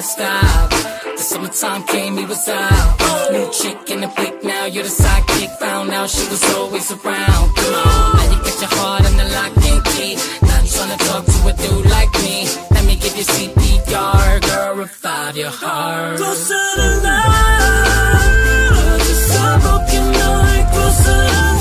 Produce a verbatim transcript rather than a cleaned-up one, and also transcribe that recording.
stop. The summertime came, he was out. New chick in the pic, now you're the sidekick. Found out she was always around. Come on, now you got your heart on the lock and key. Not trying to talk to a dude like me. Let me give you C P R, girl, revive your heart. Closer to love, just a broken heart, closer to love.